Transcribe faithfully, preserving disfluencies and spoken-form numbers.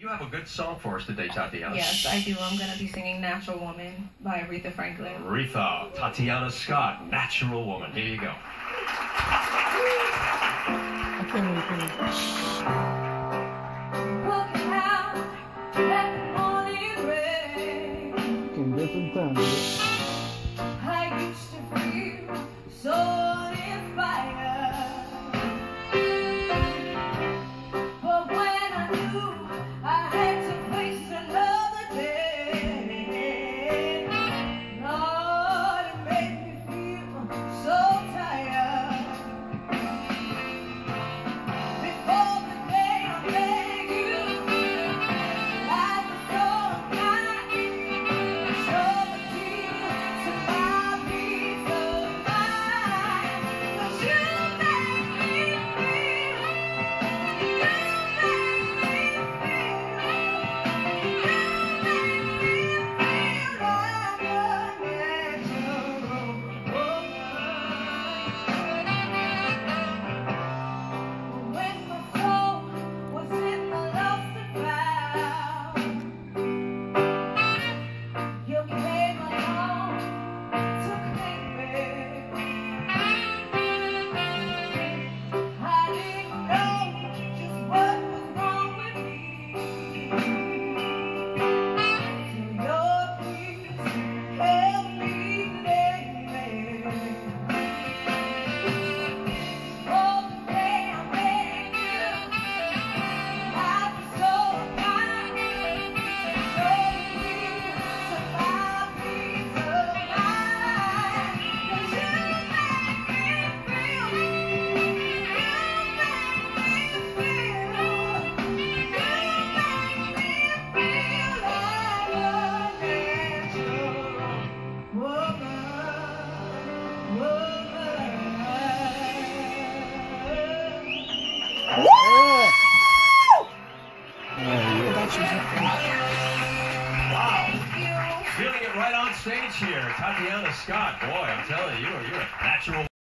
You have a good song for us today, Tatiana. Yes, I do. I'm going to be singing Natural Woman by Aretha Franklin. Aretha, Tatiana Scott, Natural Woman. Here you go. I can't really finish. Look out, let the morning rain. Can get some time. I used to feel so inspired, but when I knew I had to face another day, Lord, it made me feel so tired. Before the day I met you, life was so kind, so the key to my peace of mind. But you make me feel, you make me feel, you make me feel like a natural woman. When my soul was in the lost and found, you came along to claim me. I didn't know just what was wrong with me, till your peace held me daily. Oh, the day I met you, I was so kind, so near to my peace of mind. 'Cause you make me feel, you make me feel, you make me feel like a natural woman, woman. Wow. Feeling it right on stage here. Tatiana Scott. Boy, I'm telling you, you're a natural